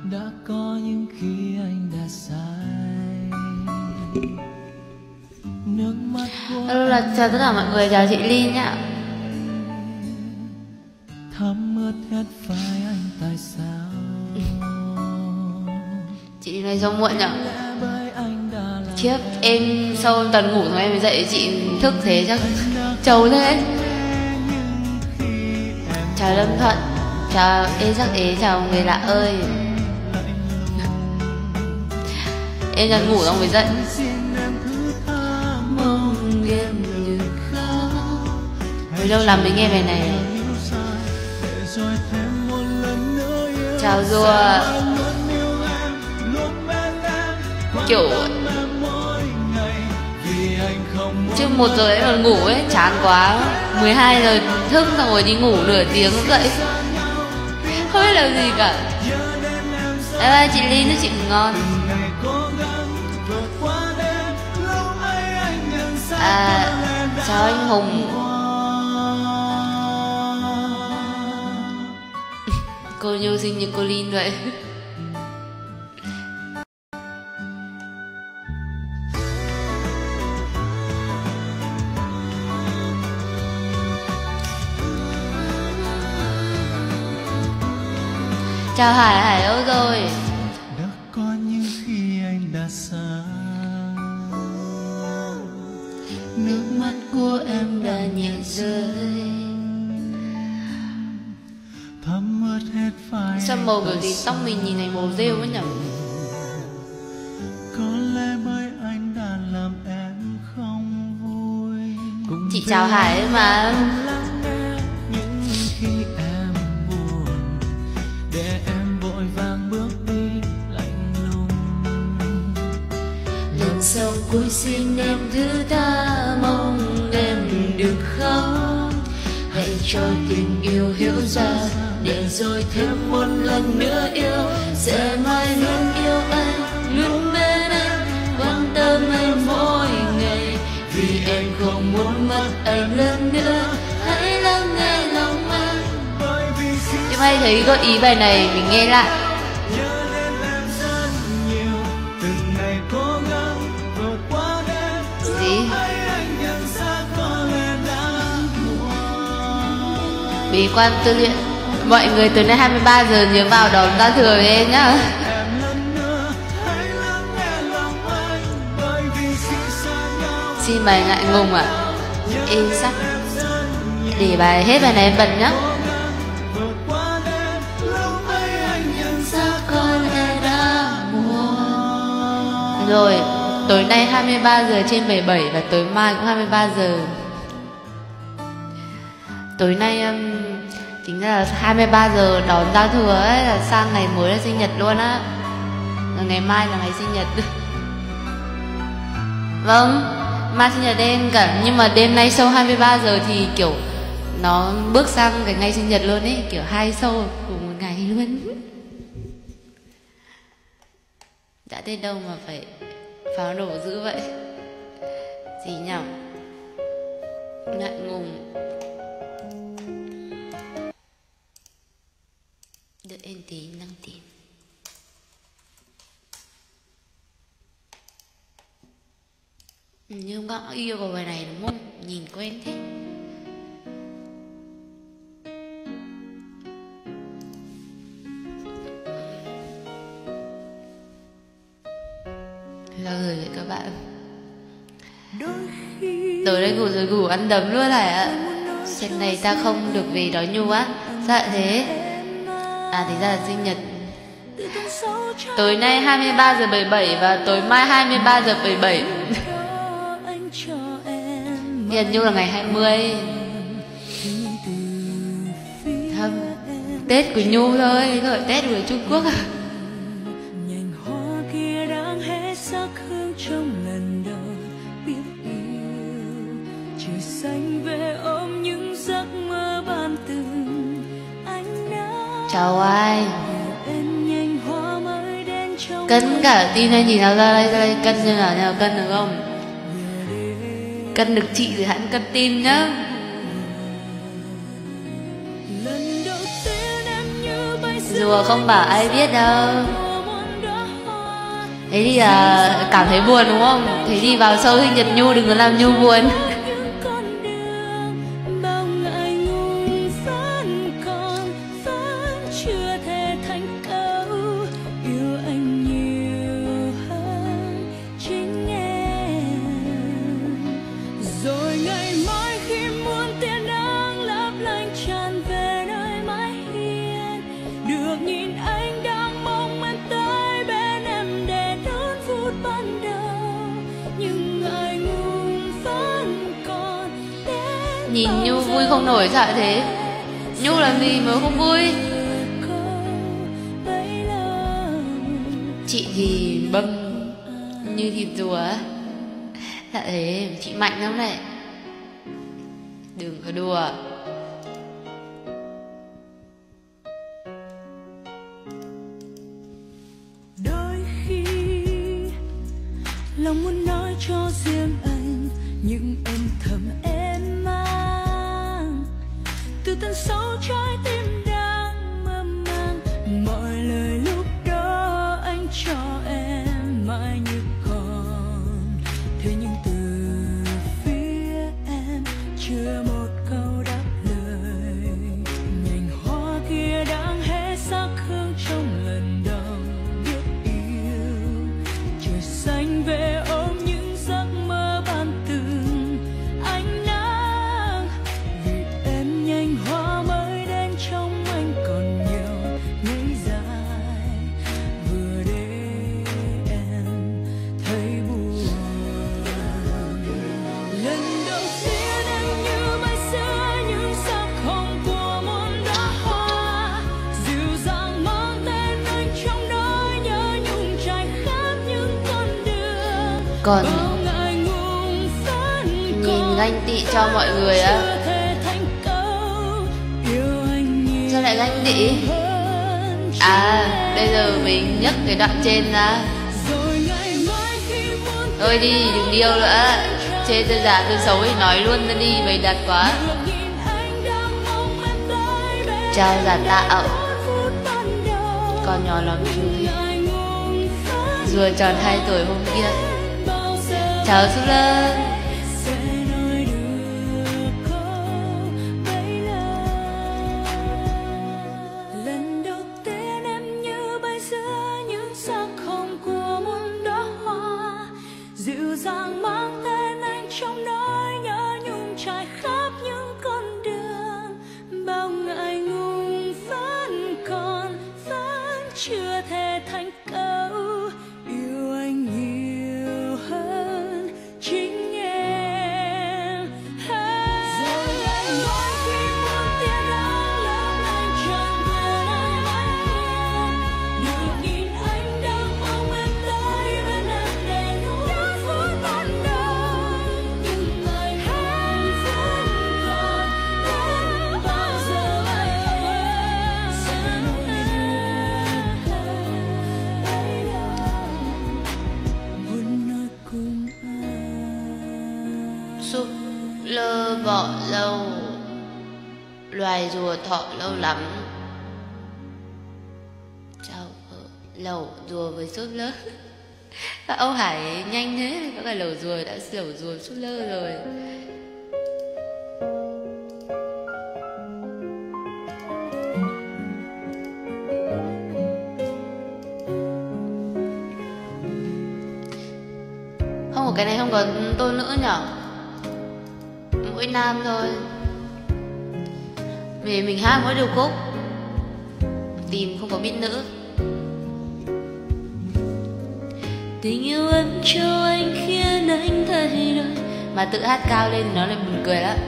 Đã có những khi anh đã sai. Nước mắt của Hello, chào tất cả mọi người, chào chị Ly nhá. thấm ướt hết vai anh tại sao? Chị đi này xong muộn nhở? Bởi anh đã làm Khiếp, em sau toàn ngủ rồi em mới dậy, chị thức thế chắc trâu thế. Chào Lâm Thuận, chào Ê Sắc Ế, chào người lạ ơi. Em toàn ngủ xong mới dậy. Mong em đừng khóc. Hồi lâu lắm mới nghe bài này. Chào Rùa. Kiểu chứ 1 giờ em còn ngủ ấy, chán quá. 12 giờ thức xong rồi đi ngủ nửa tiếng dậy không biết làm gì cả. Bye bye chị Ly, nước chị ngon. Chào anh Hùng. Cô Như xinh như cô Linh vậy. Chào Hải, Hải đâu rồi? đã có những khi anh đã xa. Nước mắt của em đã nhẹ rơi. Thấm ướt hết vai. Sao màu kiểu gì tóc mình nhìn thành màu rêu ấy nhở? Có lẽ bởi anh đã làm em không vui. Cũng Chị chào Hải ấy mà. những khi em buồn, để em vội vàng bước đi lạnh lùng. Lần sau cuối xin em thứ tha, mong em đừng khóc. Hãy cho tình yêu hiểu ra, để rồi thêm một lần nữa yêu. Sẽ mãi luôn yêu anh, luôn bên anh, quan tâm anh mỗi ngày. Vì em không muốn mất anh lần nữa, hãy lắng nghe lòng anh. Em hay thấy gợi ý bài này mình nghe lại. Gì? Bí quan tư luyện. Mọi người từ nay 23 giờ nhớ vào đón giao thừa với em nhá. Xin bài ngại ngùng à? Ê sắc. Để bài hết bài này em bật nhá. Rồi, tối nay 23 giờ trên 77 và tối mai cũng 23 giờ. Tối nay chính ra là 23 giờ đón giao thừa ấy, là sang ngày mới là sinh nhật luôn á. Rồi ngày mai là ngày sinh nhật. Vâng, mai sinh nhật em cả. Nhưng mà đêm nay sau 23 giờ thì kiểu nó bước sang cái ngày sinh nhật luôn ấy. Kiểu 2 show cùng một ngày luôn. Đã đến đâu mà phải pháo nổ dữ vậy. Gì nhở? Ngại ngùng. Đợi em tí, năng tìm. Nhưng không có yêu cầu bài này đúng không? Nhìn quen thế. Sao rồi vậy các bạn? Tới đây ngủ rồi ngủ ăn đấm luôn hả? Xem này ta không được về đói nhu á. Sao lại thế? À thì ra là sinh nhật. Tối nay 23 giờ 77 và tối mai 23 giờ 77. Gần như là ngày 20. Thâm Tết của Nhu thôi, rồi Tết của Trung Quốc à? Chào ai? Cân cả tim này nhìn nào ra đây, cân như nào cân được không? Cân được chị thì hãy cân tim nhá. Rùa không bảo ai biết đâu. Thế thì cảm thấy buồn đúng không? Thế thì vào show sinh nhật Nhu đừng có làm Nhu buồn. Nhìn Nhu vui không nổi sao thế? Nhu làm gì mà không vui? Chị thì bâm như thịt rùa. Dạ thế, chị mạnh lắm này. Đừng có đùa. Đôi khi lòng muốn nói cho riêng anh những âm thầm em mang từ tận sâu trái tim đang mơ màng. Mọi lời lúc đó anh cho em mãi như còn, thế nhưng từ phía em chưa một câu đáp lời. Nhành hoa kia đang hé sắc hương trong lần đầu biết yêu. Trời xanh về ôm những giấc mơ ban từng ánh nắng. Vì em nhành hoa mới đến trong anh còn nhiều ngày dài, vừa để em thấy buồn. Lần đầu tiên em như bay xưa những sắc hồng của muôn đóa hoa, dịu dàng mang tên anh trong nỗi nhớ nhung trải khắp những con đường. Còn Bao ngại ngùng phấn nhìn ganh tị cho mọi người á. chưa thể thành câu yêu anh nhiều Sao lại ganh tị? hơn. Bây giờ mình nhấc cái đoạn trên ra. Rồi ngày mai khi muốn Thôi đi, đừng điêu nữa. Chê tôi giả tôi xấu thì nói luôn ra đi, bày đặt quá. được nhìn anh đang mong em tới bên Chào giả tạo, phút ban đầu. con nhỏ lắm chú. Ngại ngùng phấn Rùa tròn 2 tuổi hôm kia. bao giờ Chào Sức Lớn. sẽ nói được câu bấy lâu. Lần đầu tiên em như bay giữa những sắc hồng của muôn đóa hoa, dịu dàng mang tên anh trong nỗi nhớ nhung trải khắp những con đường. Bao ngại ngùng vẫn còn, vẫn chưa thể thành câu yêu anh nhiều hơn chính em. Rồi ngày mai khi muôn tia nắng lấp lánh tràn về nơi mãi hiền, được nhìn anh đang mong em tới bên em để nuốt phút ban đầu. Nhưng ngày hôm vẫn còn đến bao giờ em sẽ nuối được bấy lâu. Muốn nói cùng anh. Súp lơ bọ lâu, loài rùa thọ lâu lắm. Chào lẩu rùa với súp lơ. Các ông Hải nhanh thế, có cái lẩu rùa đã lẩu rùa súp lơ rồi. Không, có cái này không có tôi nữ nhở, mỗi nam thôi. Vì mình hát mỗi điều khúc, tìm không có beat nữ. Tình yêu em cho anh khiến anh thay đổi. Mà tự hát cao lên thì nó lại buồn cười lắm.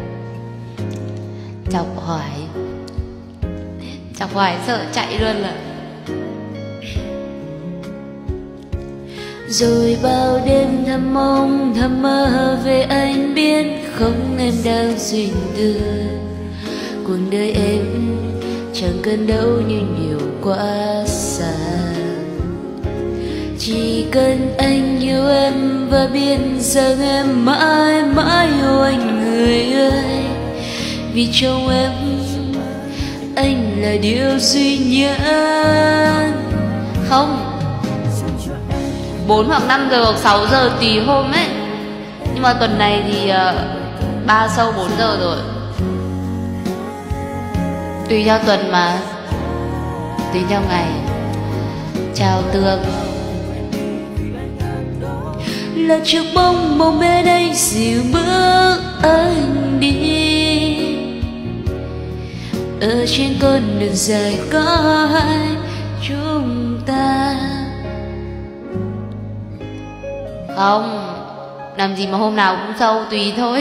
Chọc Hoài sợ chạy luôn là. Rồi bao đêm thầm mong thầm mơ về anh, biết không em đang duyên đưa. Cuộc đời em chẳng cần đâu như nhiều quá xa, chỉ cần anh yêu em và biết rằng em mãi mãi yêu anh người ơi. Vì trong em anh là điều duy nhất. Không, 4 hoặc 5 giờ hoặc 6 giờ tùy hôm ấy. Nhưng mà tuần này thì 3 show 4 giờ rồi. Tùy theo tuần mà, tùy theo ngày. Chào Tường. Là chiếc bóng mong bên anh dìu bước anh đi, ở trên con đường dài có hai chúng ta. Không, làm gì mà hôm nào cũng show, tùy thôi.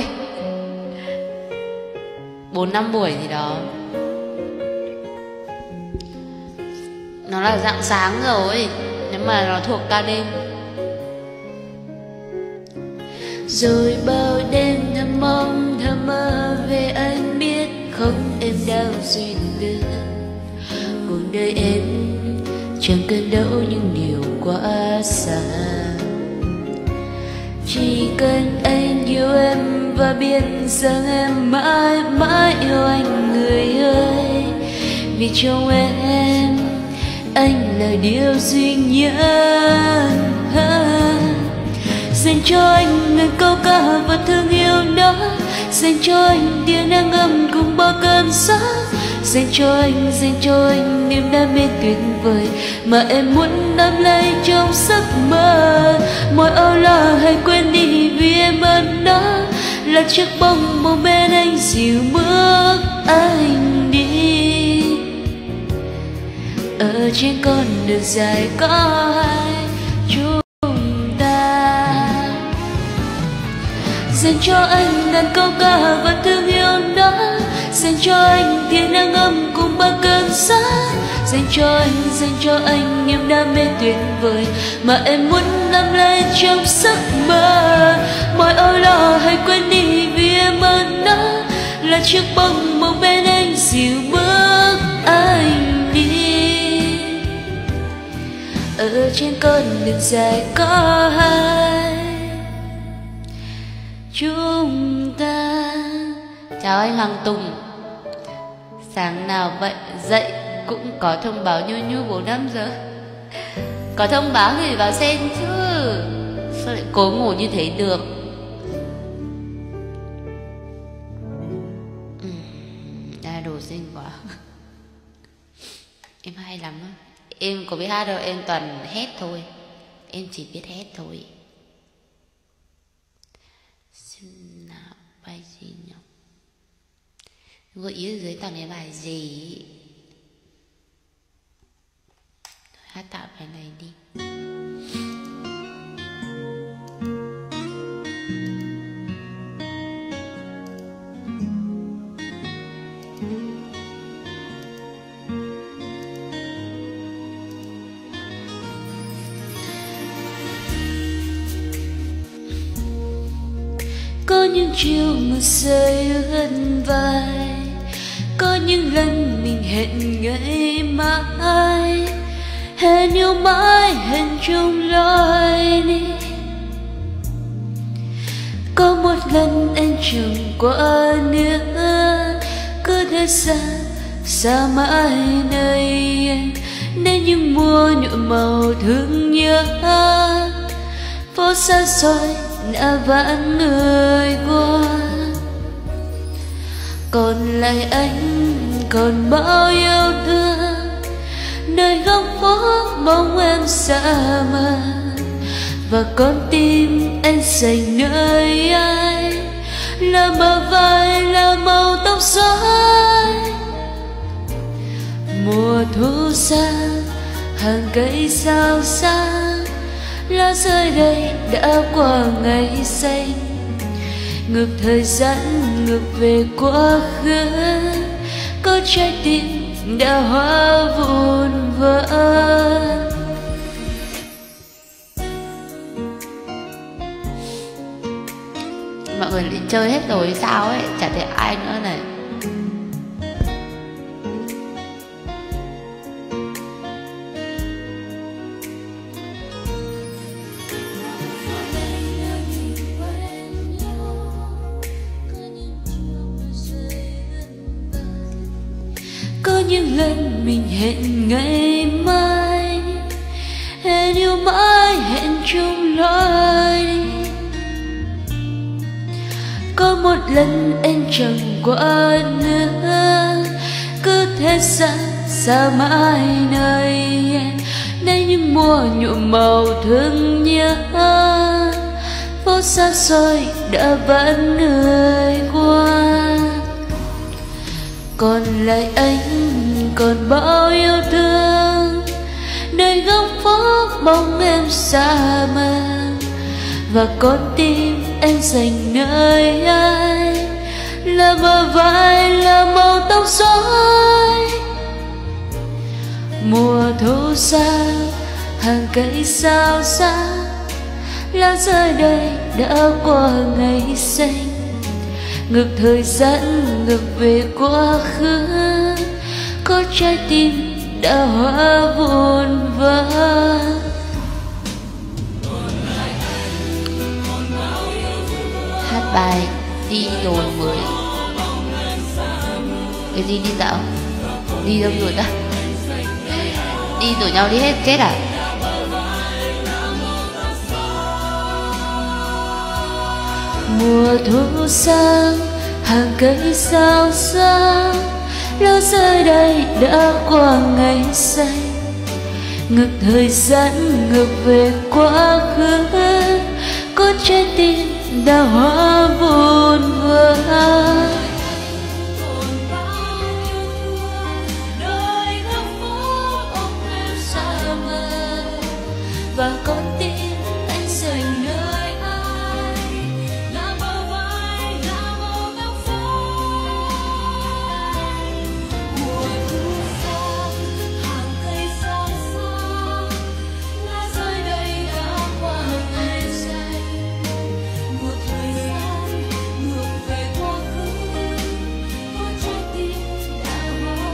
4-5 buổi gì đó. Nó là dạng sáng rồi, nếu mà nó thuộc ca đêm. Rồi bao đêm thầm mong thầm mơ về anh, biết không em đau duyên lửa. Cuộc đời em chẳng cần đâu những điều quá xa, chỉ cần anh yêu em và biết rằng em mãi mãi yêu anh người ơi. Vì trong em anh là điều duy nhất. Dành cho anh ngàn câu ca và thương yêu đó, dành cho anh tia nắng ấm cùng bao cơn gió, dành cho anh niềm đam mê tuyệt vời mà em muốn nắm lấy trong giấc mơ. Mọi âu lo hãy quên đi vì em ở đó, là chiếc bóng mong bên anh dìu bước anh đi, ở trên con đường dài có hai chúng ta. Dành cho anh ngàn câu ca và thương yêu đó, dành cho anh tia nắng ấm cùng bao cơn gió, dành cho anh niềm đam mê tuyệt vời mà em muốn nắm lấy trong giấc mơ. Mọi âu lo hãy quên đi vì em ở đó, là chiếc bóng mong bên anh dìu bước anh đi, ở trên con đường dài có hai chúng ta. Chào anh Hoàng Tùng. Sáng nào vậy dậy cũng có thông báo nhu nhu 4-5 giờ. Có thông báo thì vào xem chứ, sao lại cố ngủ như thế được. Đồ xinh quá. Em hay lắm á. Em có biết hát đâu, em toàn hét thôi. Em chỉ biết hét thôi. Xem nào, bài gì nhỉ? Gợi ý ở dưới toàn cái bài gì? Hát tạm bài này đi. Có những chiều mưa rơi ướt vai, có những lần mình hẹn ngày mai, hẹn yêu mãi hẹn chung lối đi. Có một lần anh chẳng qua nữa, cứ thế xa mãi nơi anh, nên những mùa nhuộm màu thương nhớ. Phố xa xôi đã vãn người qua, còn lại anh còn bao yêu thương. Nơi góc phố bóng em xa mờ, và con tim anh dành nơi ai, là bờ vai là màu tóc rối. Mùa thu xa hàng cây sao xa, lá rơi đây đã qua ngày xanh, ngược thời gian ngược về quá khứ. Có trái tim đã hóa vụn vỡ. Mọi người đi chơi hết rồi sao ấy, chả thấy ai nữa này. Có những lần mình hẹn ngày mai, hẹn yêu mãi, hẹn chung lối đi. Có một lần em chẳng qua nữa, cứ thế xa mãi nơi em, để những mùa nhuộm màu thương nhớ. Phố xa xôi đã vẫn người qua, còn lại anh còn bao yêu thương. Nơi góc phố bóng em xa mờ, và con tim em dành nơi ai, là bờ vai, là màu tóc rối. Mùa thu xa, hàng cây sao xa, lá rơi đây đã qua ngày xanh. Ngược thời gian, ngược về quá khứ, có trái tim đã hóa vụn vỡ. Hát bài đi rồi mới. Cái gì đi dạo? Đi đâu rồi ta? Đi rủ nhau đi hết chết à? Mùa thu sang, hàng cây sao xa, lá rơi đây đã qua ngày xanh. Ngược thời gian, ngược về quá khứ, có trái tim đã hóa vụn vỡ. Và con tim anh dành nơi ai, là bờ vai, là màu tóc phai. Mùa thu sang, hàng cây sao xa, lá rơi đây đã qua ngày xanh. Ngược thời gian, ngược về quá khứ, có trái tim đã hóa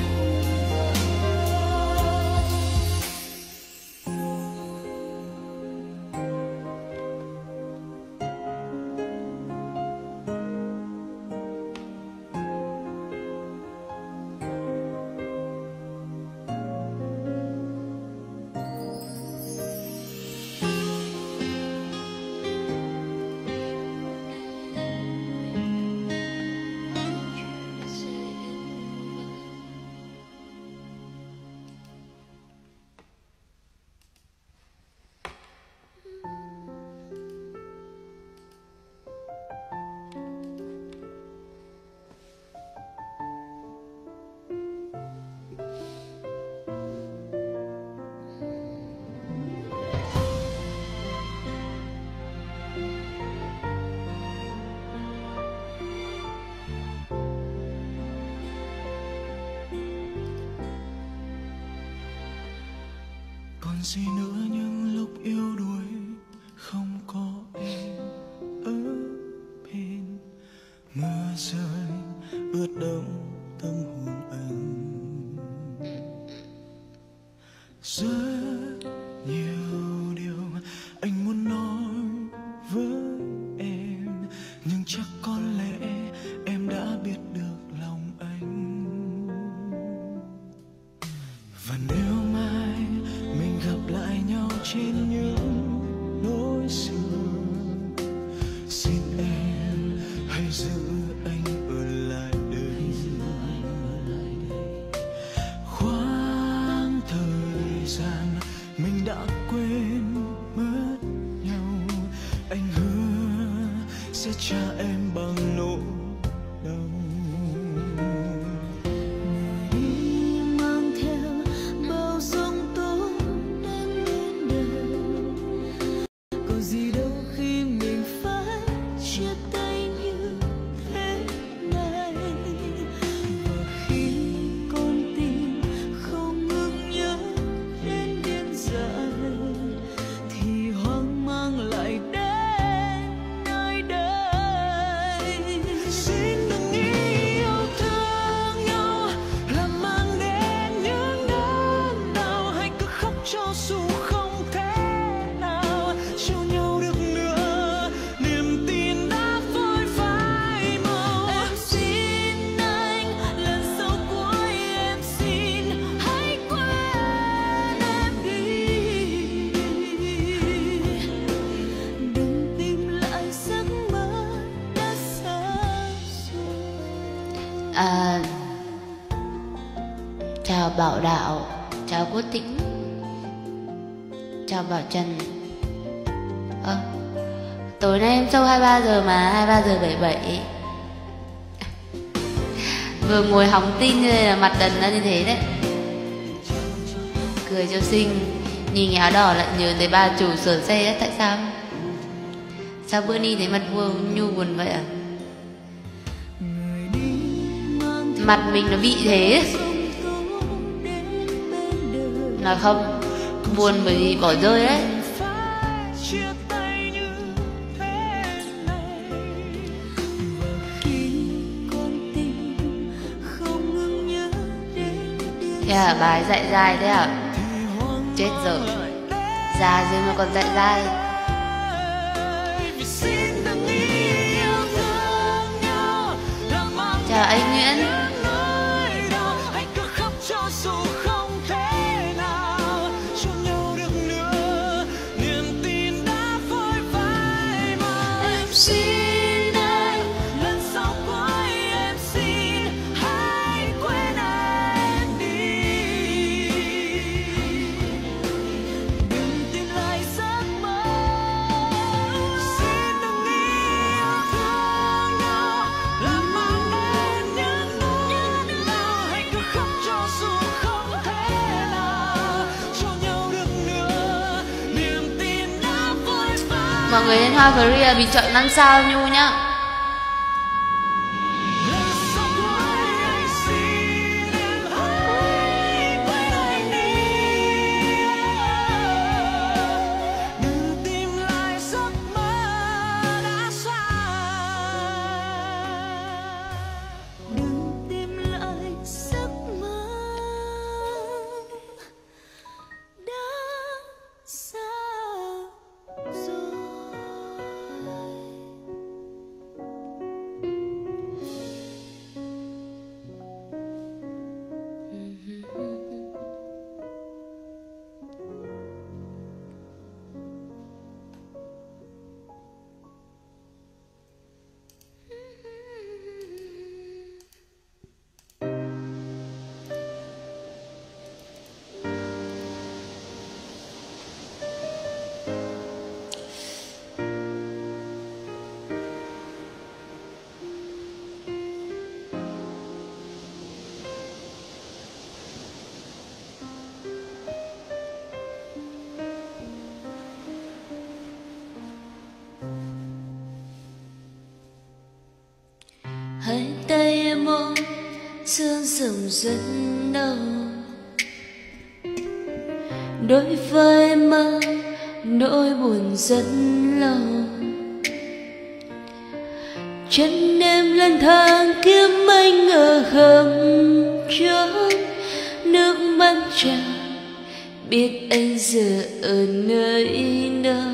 còn gì nữa những lúc yếu đuối không có em ở bên. Mưa rơi ướt đẫm tâm hồn anh, rất nhiều điều anh muốn nói với em, nhưng chắc có lẽ em đã biết được lòng anh. Và nếu mai mình gặp lại nhau trên những lối xưa, xin em hãy giữ anh ở lại đây. Khoảng thời gian mình đã quên mất nhau, anh hứa sẽ trả em bằng nỗi đau. mang theo bao giông tố đến muôn đời. Chào Bảo Đạo, chào Quốc Tĩnh, chào Bảo Trần. Tối nay em show 23 giờ mà, 23 giờ 77. Vừa ngồi hóng tin như là mặt đần ra như thế đấy. Cười cho xinh. Nhìn áo đỏ lại nhớ tới bà chủ sửa xe đấy. Tại sao? Sao bữa ni thấy mặt Nhu buồn vậy à? Mặt mình nó bị thế. Nói không, buồn bởi vì bỏ rơi đấy. Thế à, bà ấy dạy dai thế à? Chết rồi, già rồi mà còn dạy dai. Chào anh Nguyễn. Mọi người lên Hoa Korea bình chọn 5 sao Nhu nhá. Hai tay em ôm sương sớm rất đau, đôi vai em mang nỗi buồn rất lâu. Chân em lang thang kiếm anh ở khắp chốn nước mắt tràn, biết anh giờ ở nơi đâu.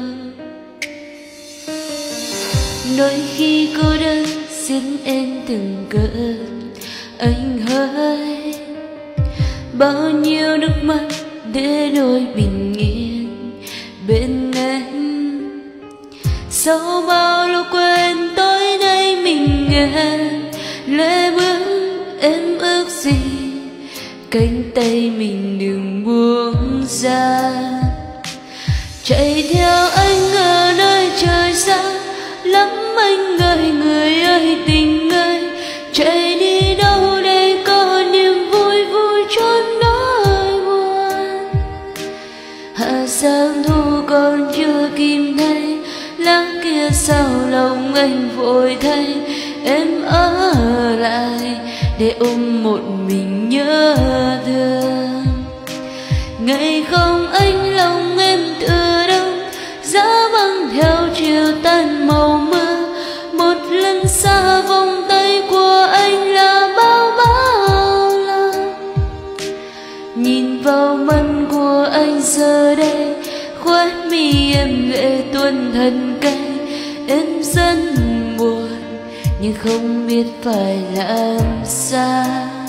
Đôi khi cô đơn xin em từng cơn anh hỡi, bao nhiêu nước mắt để đôi bình yên bên anh. Sau bao lâu quên tối nay mình nghe lệ bước em ước gì cánh tay mình đừng buông ra. Chạy theo anh ở nơi trời xa lắm anh ơi, người ơi tình ơi, chạy đi đâu để có niềm vui vui chốn nỗi buồn. Hạ sáng thu còn chưa kìm thấy, lá kia sao lòng anh vội thay. Em ở lại để ôm một mình nhớ thương. Ngày không anh lòng em từ đâu, giá băng theo chiều tan màu mưa. Một lần xa vòng tay của anh là bao lần. Nhìn vào mắt của anh giờ đây, khóe mi em lệ tuôn thân cay. Em rất buồn nhưng không biết phải làm sao.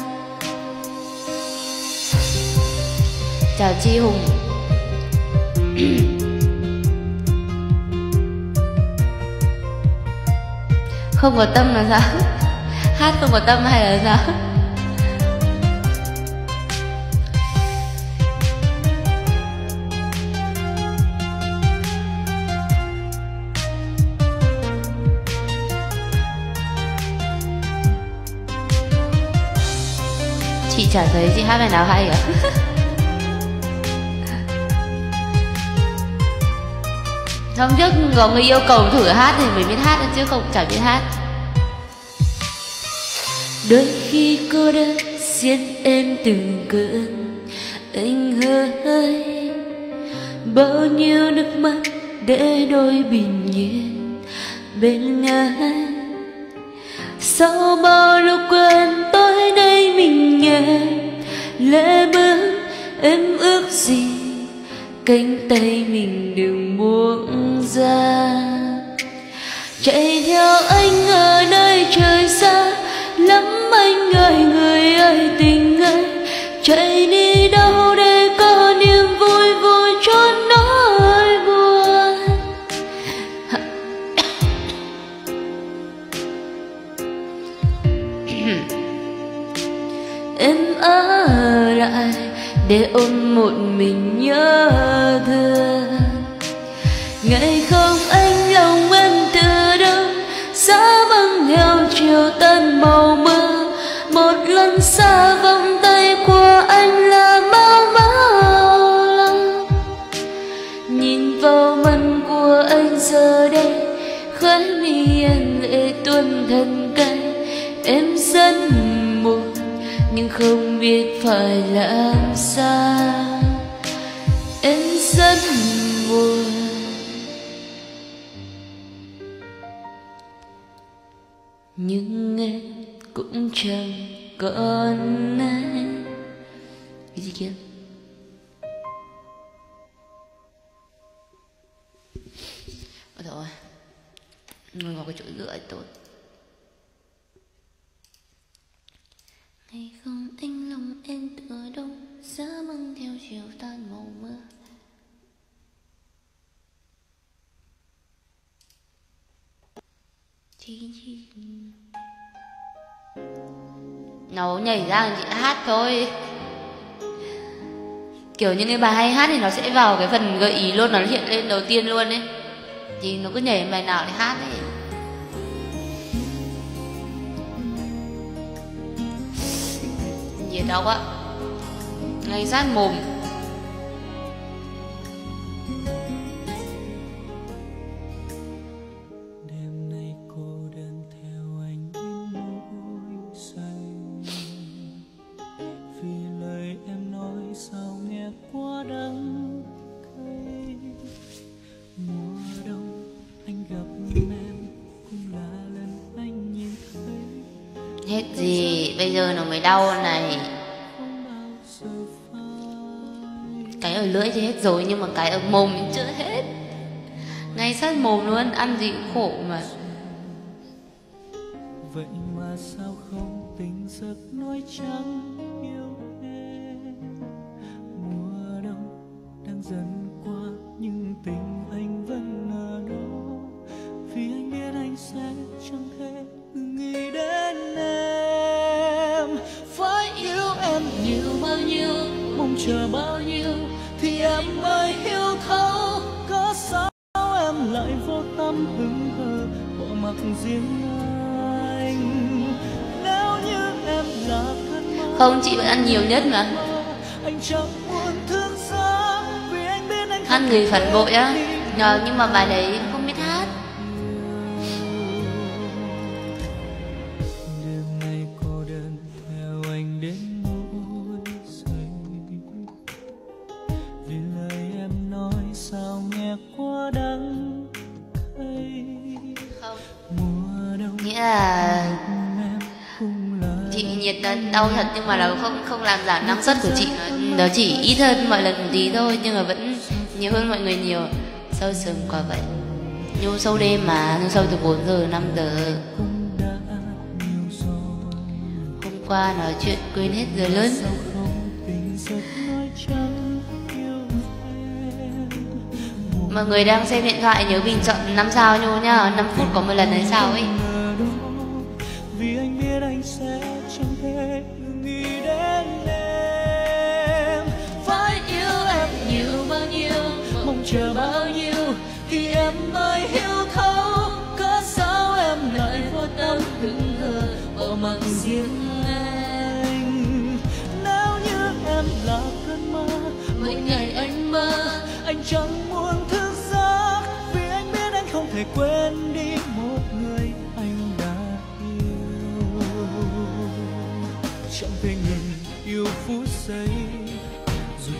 Chào Chi Hùng. Không có tâm là sao? Hát không có tâm hay là sao? chả thấy chị hát bài nào hay cả. Hôm trước có người yêu cầu thử hát thì mới biết hát, chứ không chả biết hát. Đôi khi cô đơn xiết em từng cơn anh ơi, bao nhiêu nước mắt để đôi bình yên bên anh. Sau bao lúc quen tối nay mình nghe lệ bước, em ước gì cánh tay mình đừng buông ra. Chạy theo anh ở nơi trời xa lắm anh ơi, người ơi tình ơi, chạy đi đâu để có niềm vui vui cho nỗi buồn. Em ở lại để ôm một mình nhớ thương. Ngày không anh lòng em từ đâu giá băng theo chiều tan màu mưa. Một lần xa vòng tay của anh là bao bao lòng. Nhìn vào mắt của anh giờ đây, khóe mi anh lệ tuôn thân cay. Em rất buồn nhưng không biết phải làm sao. Em rất buồn nhưng em cũng chẳng còn ai. Cái gì kia? Ôi trời ơi, ngồi vào cái chỗ rưỡi tốt. Ngày không anh lòng em tựa đông, giá băng theo chiều tan màu mưa. Nó nhảy ra chị hát thôi. Kiểu những cái bài hay hát thì nó sẽ vào cái phần gợi ý luôn, nó hiện lên đầu tiên luôn ấy. Thì nó cứ nhảy bài nào để hát ấy. Nhiệt đau quá. Ngay sát mồm. Hết gì, bây giờ nó mới đau này. Cái ở lưỡi thì hết rồi, nhưng mà cái ở mồm thì chưa hết. Ngay sát mồm luôn, ăn gì cũng khổ mà. Vậy mà sao không tỉnh giấc nói chẳng yêu em. Mùa đông đang dần qua nhưng tình anh vẫn ở đó. Vì anh biết anh sẽ chẳng thể nghĩ đến em. Phải yêu em nhiều bao nhiêu, mong chờ bao nhiêu thì em mới hiểu thấu. Có sao em lại vô tâm hững hờ bỏ mặc riêng anh. Nếu như em là cơn mơ Không, chị vẫn ăn nhiều nhất mà. anh chẳng muốn thức giấc vì anh biết anh Ăn người phản bội á. Nhưng mà bài đấy không biết hát. đêm nay cô đơn theo anh đến ngủ say. Vì lời em nói sao nghe quá đắng cay. Không, Mùa đông nghĩa là em cũng là chị nhiệt đau thật, nhưng mà nó không làm giảm năng suất của chị. Nó chỉ ít hơn mọi lần một tí thôi, nhưng mà vẫn nhiều hơn mọi người nhiều. Sâu sớm quả vậy, nhu sâu đêm mà, nhu sâu từ 4 giờ 5 giờ. cũng đã nhiều rồi. Hôm qua nói chuyện quên hết giờ lớn. Sao không tỉnh giấc nói chẳng yêu em. Mọi người đang xem điện thoại nhớ bình chọn 5 sao nhu nhá. 5 phút có một lần hay sao ấy. Vì anh biết anh sẽ chẳng thể nghĩ đến em. Phải yêu em nhiều bao nhiêu, mong chờ bao nhiêu thì em mới hiểu thấu. Cớ sao em lại vô tâm hững hờ bỏ mặc riêng anh.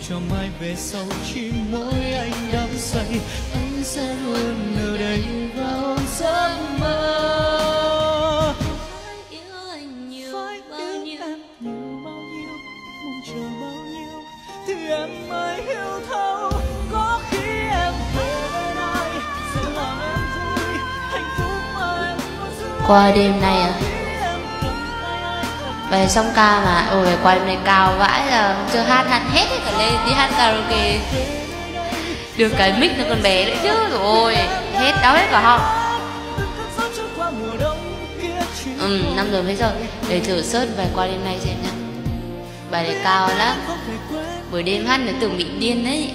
cho mai về sau chỉ mỗi anh đắm say. Anh sẽ luôn ở đây vào giấc mơ. Phải yêu anh nhiều Phải bao yêu nhiêu, em nhiều bao nhiêu, mong chờ bao nhiêu thì em mới hiểu thấu. Có khi em về bên ai sẽ làm em vui, hạnh phúc mà em muốn giữ lại. qua đêm nay à? Khi em cầm tay ai thật Về xong ca mà, ôi qua đêm nay cao vãi là chưa hát hết cả lên đi hát karaoke. Được cái mic nó còn bé nữa chứ, rồi hết đau hết cả họng. từng cơn gió trôi qua mùa đông kia chỉ 5 giờ mấy giờ? Để thử search về qua đêm nay xem nhá. Bài này cao lắm, không thể quên. buổi đêm hát nó tưởng bị điên đấy.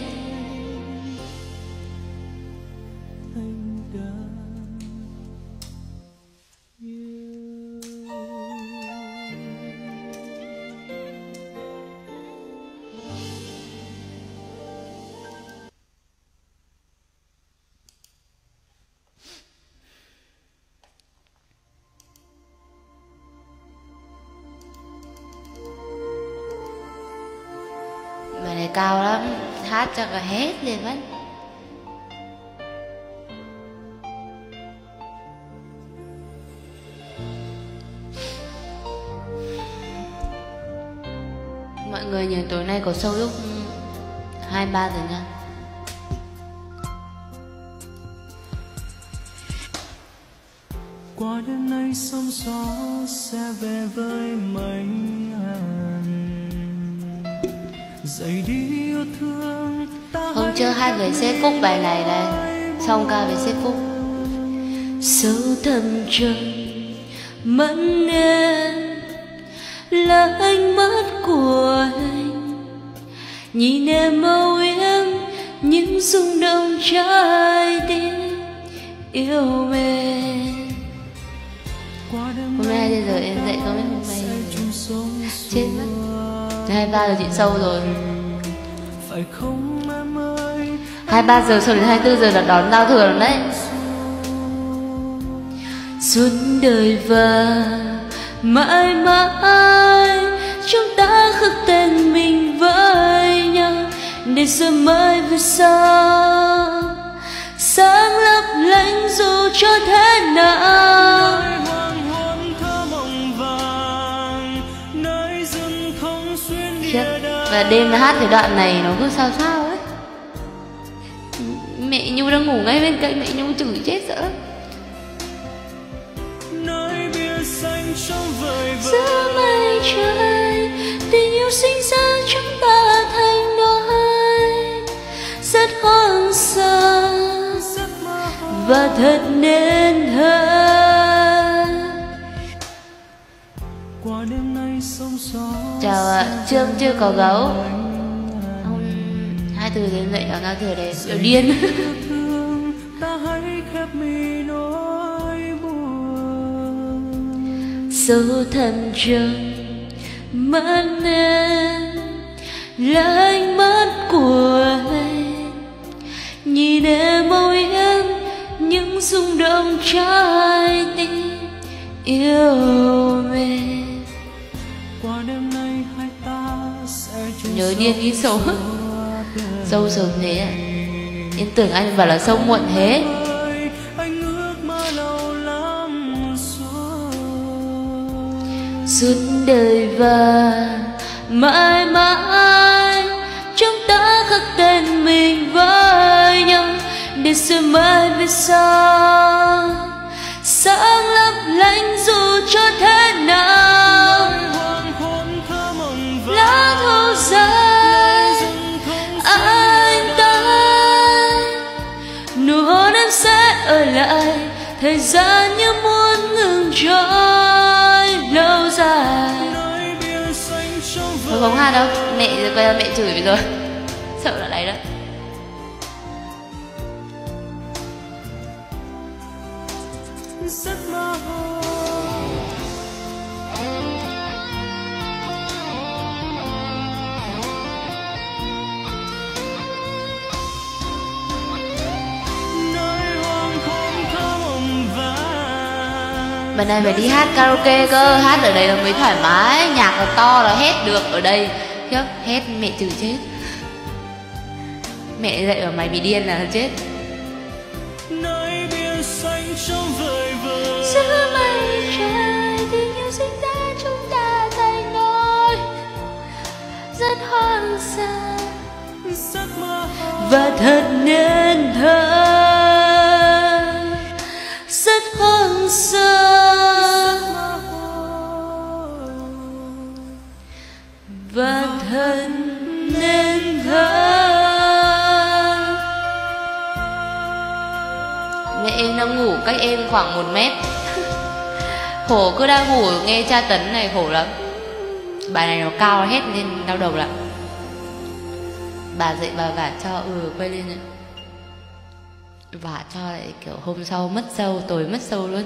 Anh đã Bài này cao lắm, hát cho cả hết lên mất. Mọi người nhớ tối nay có show lúc 23 giờ nha. qua đêm nay sóng gió sẽ về với mình hẳn. Dậy đi yêu thương ta. Hôm trước hát về xếp Phúc bài này đây, xong ca về xếp Phúc. Sâu thẳm trầm mẫn em là ánh mắt của anh, nhìn em âu yếm những rung động trái tim yêu em. Hôm nay bây giờ em dậy không biết hôm nay chết mất. 23 giờ chị sâu rồi. Phải không em ơi? 23 giờ sau đến 24 giờ là đón giao thừa rồi đấy. Suốt đời và mãi mãi chúng ta khắc tên mình với nhau, để sớm mai về sau sáng lấp lánh dù cho thế nào. Nơi hoàng hôn thơ mộng vàng, nơi rừng không xuyên địa đàng. Và đêm nó hát cái đoạn này nó cứ sao sao ấy. Mẹ Nhu đang ngủ ngay bên cạnh, mẹ Nhu chửi chết sợ lắm. Nơi biển xanh trong vời vợi, Giữa mây trời tình yêu sinh ra chúng ta thành đôi, rất hoang sơ giấc mơ và thật nên thơ. qua đêm nay sóng gió. Chào ạ, chưa có gấu. Hôm 24 đến dậy đón giao thừa đấy, kiểu điên. Thương ta hãy khép mi nỗi buồn. Sâu thẳm trầm mất em là ánh mắt của anh, nhìn em âu yếm những rung động trái tim yêu em. Qua đêm nay hai ta sẽ chung Nhớ điên đi sâu sâu sớm thế à? Em tưởng anh bảo là sâu muộn thế. ơi, anh ước mơ lâu lắm rồi. Suốt đời và mãi mãi chúng ta khắc tên mình với nhau, để sớm mai về sau sáng lấp lánh dù cho thế nào. Nơi hoàng hôn thơ mộng vàng, Lá thu dài rừng không anh tới, nụ hôn em sẽ ở lại, thời gian như muốn ngừng trôi lâu dài. nơi biển xanh trong Thôi vời không hát đâu, mẹ bây giờ mẹ chửi rồi. Sợ là đấy đó. giấc mơ. Nơi hoàng hôn thơ mộng vàng. Bên này phải đi hát karaoke cơ, hát ở đây là mới thoải mái, nhạc là to là hết được ở đây. Khiếp, hết mẹ chửi chết. Mẹ dạy bảo mày bị điên là chết. nơi biển xanh trong vời vợi Giữa mây trời tình yêu sinh ra chúng ta thành đôi, rất hoang dã rất mơ hồ. và thật nên thơ, rất hoang dã và thật nên thơ. Mẹ em đang ngủ cách em khoảng 1 mét. Khổ, cứ đang ngủ nghe tra tấn này khổ lắm. Bài này nó cao hết nên đau đầu lắm. Bà dậy bà vả cho, quay lên này. Vả cho lại kiểu hôm sau mất sâu, tối mất sâu luôn.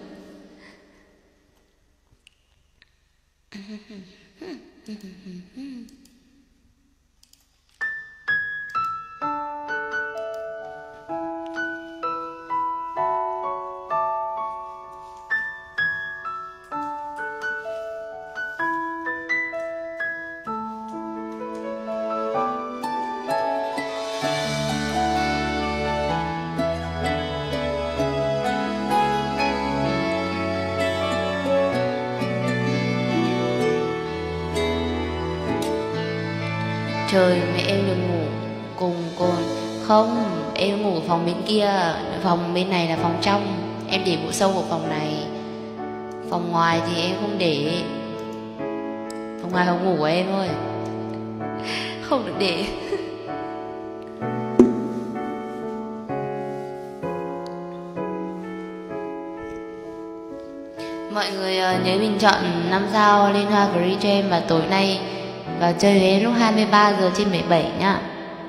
Trời, mẹ em đừng ngủ cùng con. Không, em ngủ phòng bên kia. Phòng bên này là phòng trong. Em để bộ sâu của phòng này. Phòng ngoài thì em không để. Phòng ngoài phòng ngủ của em thôi. Không được để. Mọi người nhớ bình chọn 5 sao lên Hoa Free cho em vào tối nay. Và chơi với em lúc 23 giờ trên 17 nhá.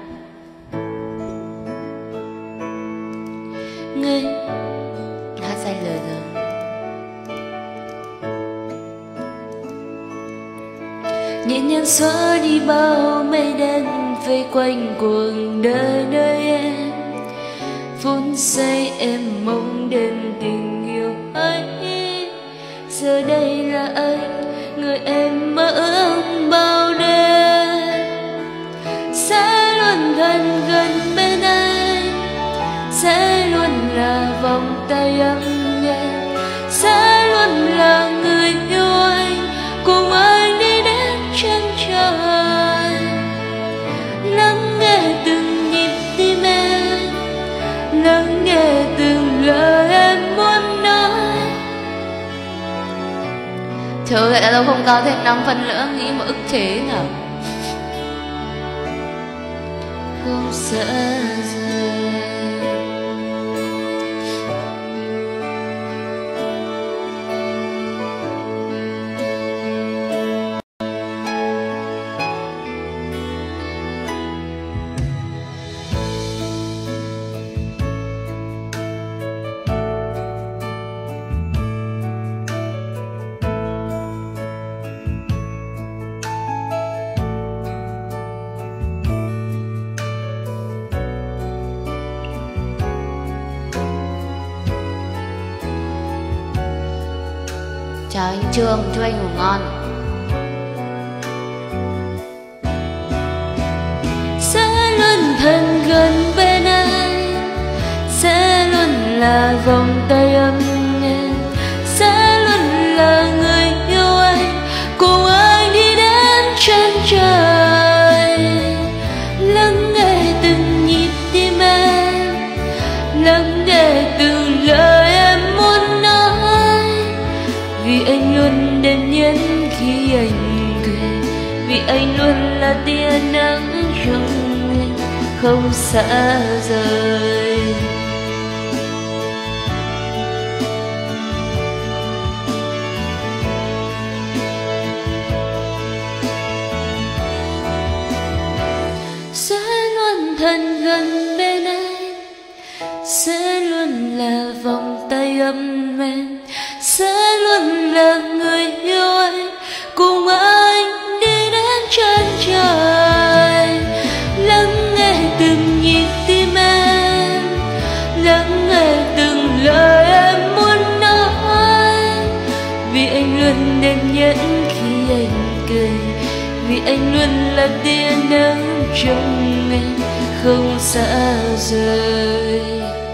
Người Hát sai lời rồi. nhẹ nhàng xóa đi bao mây đen vây quanh cuộc đời nơi em. Phút giây em mong đến tình yêu ấy, giờ đây là anh người em mơ ước bao đêm. Sẽ luôn gần gần bên anh, sẽ luôn là vòng tay ấm nhẹ, sẽ luôn là người yêu anh, cùng anh đi đến chân trời. Lắng nghe từng nhịp tim em, lắng nghe từng lời em muốn nói. Trời ơi, tại sao không cao thêm 5 phân nữa, nghĩ mà ức chế nhở. Không sợ rời. Chào anh Trương, chúc anh ngủ ngon. Sẽ luôn thân gần bên anh, sẽ luôn là vòng tay ấm em, sẽ luôn là người yêu anh, cùng anh đi đến chân trời. Lắng nghe từng nhịp tim em, lắng nghe từng lời em muốn nói. Vì anh luôn đêm nhẫn khi anh cười, vì anh luôn là tia nắng trong em không xa rời. Sẽ luôn thân gần bên anh, sẽ luôn là vòng tay ấm em, sẽ luôn là người yêu anh, cùng anh đi đến chân trời. Lắng nghe từng nhịp tim em, lắng nghe từng lời em muốn nói. Vì anh luôn đêm nhẫn khi anh cười, vì anh luôn là tia nắng trong em không xa rời.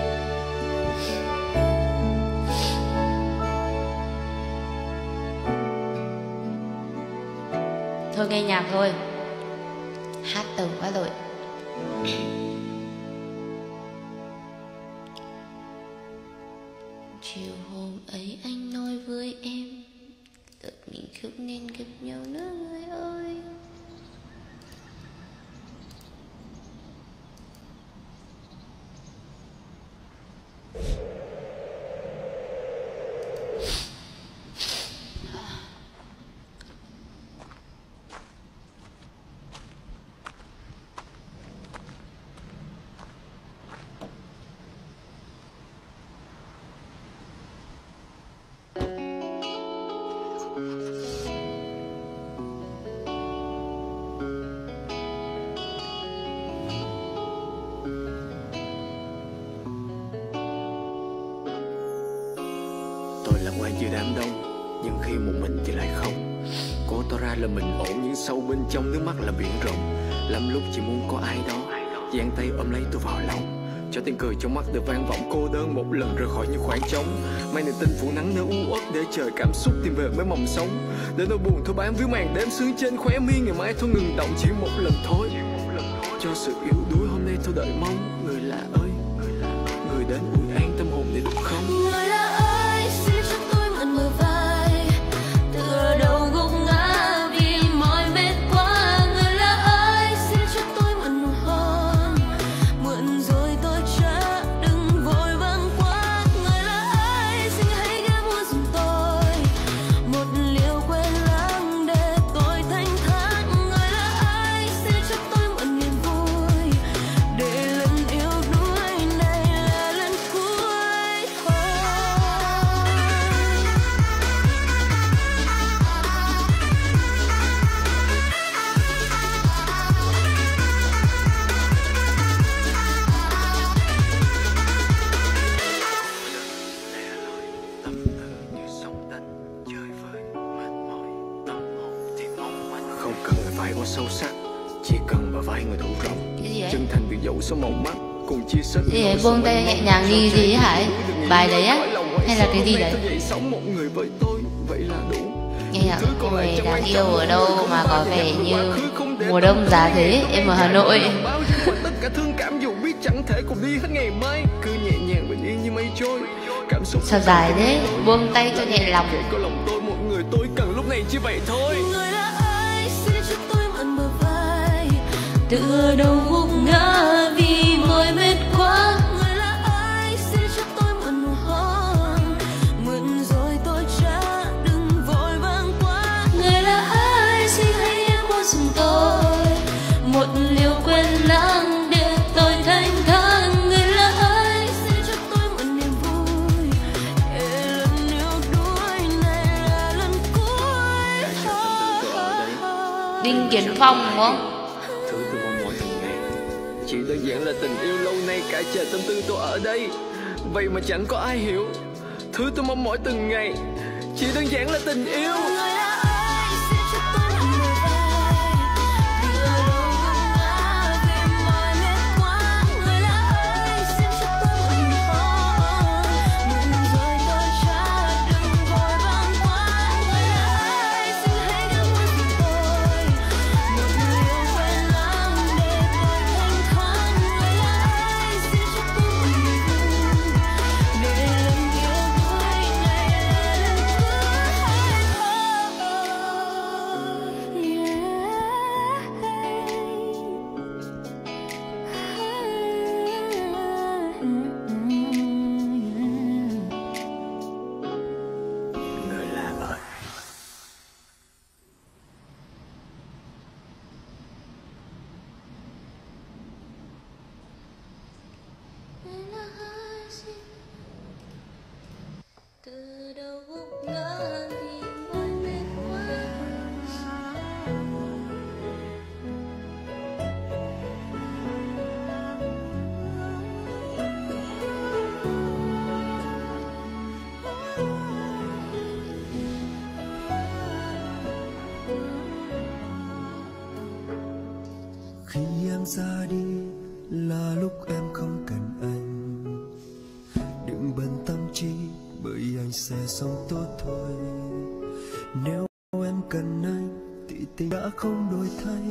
Thôi nghe nhạc thôi, hát từ quá rồi. Chiều hôm ấy anh nói với em, tụi mình không nên gặp nhau nữa người ơi. Tôi lạc quan giữa đám đông, nhưng khi một mình thì lại không. Cố tỏ ra là mình ổn, nhưng sâu bên trong nước mắt là biển rộng. Lắm lúc chỉ muốn có ai đó giang tay ôm lấy tôi vào lòng, cho tiếng cười trong mắt được vang vọng cô đơn một lần rời khỏi những khoảng trống. Mang niềm tin phủ nắng nơi u uất để chờ cảm xúc tìm về mới mong sống. Để nỗi buồn thôi bám víu màn đêm sương trên khóe mi, ngày mai thôi ngừng động chỉ một lần thôi. Cho sự yếu đuối hôm nay thôi đợi mong người lạ ơi, người đến ủi an tâm hồn để được không. Người lạ ơi, xin cho tôi mượn bờ vai, tựa đầu gục ngã vì mỏi mệt quá. Người lạ ơi, xin cho tôi mượn nụ hôn, mượn rồi tôi trả, đừng vội vàng quá. Người lạ ơi, xin hãy ghé mua giùm tôi một liều quên lãng để tôi thanh thản. Người lạ ơi, xin cho tôi mượn niềm vui, để lần yêu đuối này là lần cuối thôi. Tâm tư như sóng đánh chơi vơi mệt mỏi, tâm hồn thì mong manh. Không cần người phải quá sâu sắc, chỉ cần bờ vai người đủ rộng. Cái gì ấy? Chân thành vì dẫu số màu mắt cùng chia sẻ. Cái gì ấy, buông tay nhẹ nhàng đi gì ấy Hải? Bài đấy á? Hay là cái gì đấy? Sống một người với tôi vậy là đủ. Nghe nhạc cô ấy đáng yêu ở đâu mà có vẻ như mùa đông giá thế, em ở Hà Nội. Tất cả thương cảm dù biết chẳng thể cùng đi hết ngày mai, cứ nhẹ nhàng bình yên như mây trôi. Cảm xúc Sao dài thế? Buông tay cho nhẹ lòng. kể có lòng tôi một người tôi cần lúc này chỉ vậy thôi. Người lạ ơi, xin cho tôi mượn bờ vai, tựa đầu gục ngã vì mỏi mệt quá. Người lạ ơi, xin cho tôi mượn nụ hôn, mượn rồi tôi trả, đừng vội vàng quá. Người lạ ơi, xin hãy ghé qua giùm tôi một liều quên lãng để tôi thanh thản. Người lạ ơi, xin cho tôi mượn niềm vui, để lần yêu đuối này là lần cuối thôi. Đinh Kiến Phong đúng không? Thứ tôi mong mỏi từng ngày chỉ đơn giản là tình yêu lâu nay cả trời tâm tư tôi ở đây, vậy mà chẳng có ai hiểu. Thứ tôi mong mỏi từng ngày chỉ đơn giản là tình yêu. Người lạ ơi, xin cho tôi mượn bờ vai, tựa đầu gục ngã vì mỏi mệt quá. Người lạ ơi, xin cho tôi mượn nụ hôn, mượn rồi tôi trả, đừng vội vàng quá. Người lạ ơi, xin hãy ghé mua giùm tôi một liều quên lãng để tôi thanh thản. Người lạ ơi, xin cho tôi mượn niềm vui, để lần yêu đuối này là lần Người lạ ơi, từ đầu gục ngã vì mỏi mệt quá. khi em ra đi là lúc em không cần anh. Đừng bận tâm trí bởi anh sẽ sống tốt thôi. Nếu em cần anh thì tình đã không đổi thay.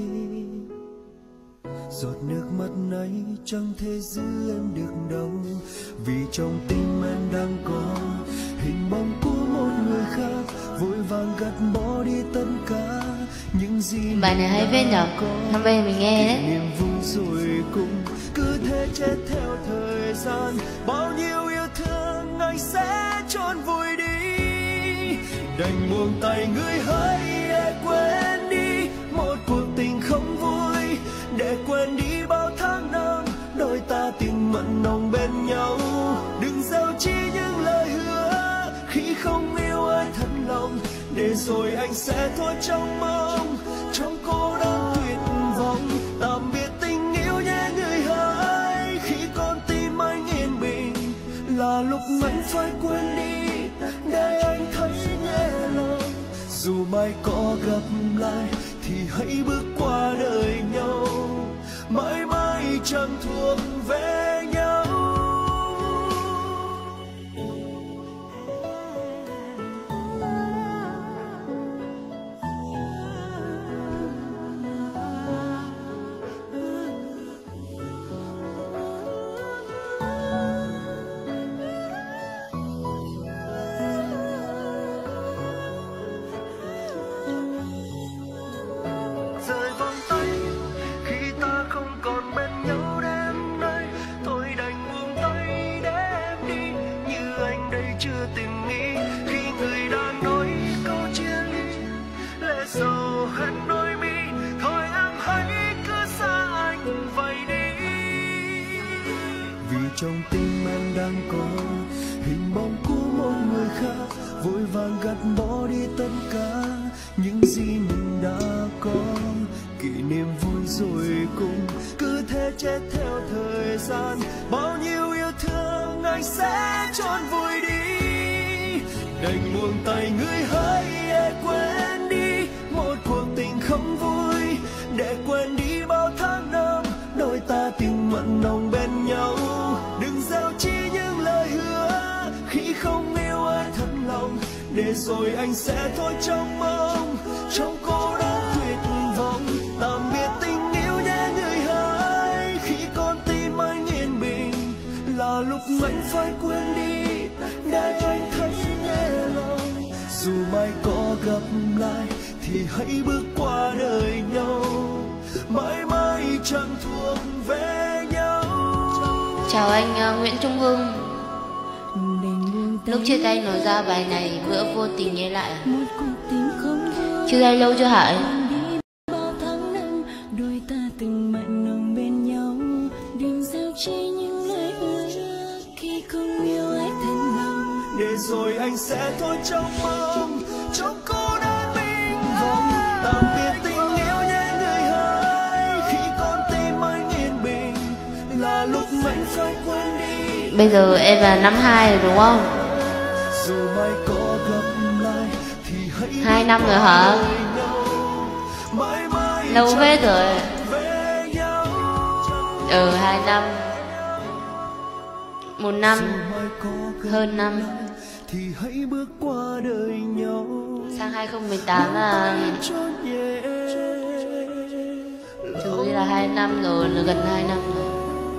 Giọt nước mắt này chẳng thể giữ em được đâu, vì trong tim em đang có hình bóng của một người khác, vội vàng gạt bỏ đi tất cả những gì Bài này hay phết nhở, năm về mình nghe đấy. niềm vui rồi cũng cứ thế chết theo thời gian. Bao nhiêu yêu thương anh sẽ trốn vùi đi, đành buông tay người hỡi để quên đi một cuộc tình không vui, để quên đi bao tháng năm đôi ta tình mặn nồng bên nhau. Đừng gieo chi những lời hứa khi không yêu ai thật lòng, để rồi anh sẽ thôi trong mong, trong cô đơn tuyệt vọng. Tạm biệt tình yêu nhé người hỡi, khi con tim anh yên bình là lúc anh phải quên đi để anh thấy nhẹ lòng. Dù mai có gặp lại thì hãy bước qua đời nhau, mãi mãi chẳng thuộc về nhau. Rời vòng tay khi ta không còn bên nhau đêm nay, tôi đành buông tay để em đi, như anh đây chưa từng nghĩ khi người đang nói câu chia ly. Lẽ sầu hết đôi mi, thôi em hãy cứ xa anh vậy đi, vì trong tim em đang có hình bóng của một người khác, vội vàng gạt bỏ đi tất cả những gì mình đã có. Kỷ niệm vui rồi cũng cứ thế chết theo thời gian. Bao nhiêu yêu thương anh sẽ trốn vùi đi, đành buông tay người hỡi để quên đi một cuộc tình không vui, để quên đi bao tháng năm đôi ta tình mặn nồng bên nhau. Đừng gieo chi những lời hứa khi không yêu ai thật lòng, để rồi anh sẽ thôi trong mong, trong cô đơn tuyệt vọng. Tạm biệt tình yêu nhé người hỡi, khi con tim anh yên bình là lúc anh phải quên đi để anh thấy nhẹ lòng. Dù mai có gặp lại thì hãy bước qua đời nhau, mãi mãi chẳng thuộc về nhau. Chào anh Nguyễn Trung Hưng. Lúc chia tay nói ra bài này, bữa vô tình nghe lại à? Chia tay lâu chưa Hải? Bao tháng năm đôi ta từng mặn nồng bên nhau, đừng gieo chi những lời hứa khi không yêu ai thật lòng, để rồi anh sẽ thôi trong mong, trong cô đơn bình vọng. Tạm biệt tình yêu nhé người hỡi, khi con tim anh yên bình là lúc anh phải quên đi. Bây giờ em là năm 2 rồi đúng không? Dù mai có gặp lại thì hãy 2 năm rồi hả? mãi mãi Lâu hết rồi. về nhau. 2 năm. 1 năm. Mai có gặp Hơn năm. thì hãy bước qua đời nhau, Sang 2018 là cho nhẹ. chú là 2 năm rồi, là gần 2 năm rồi.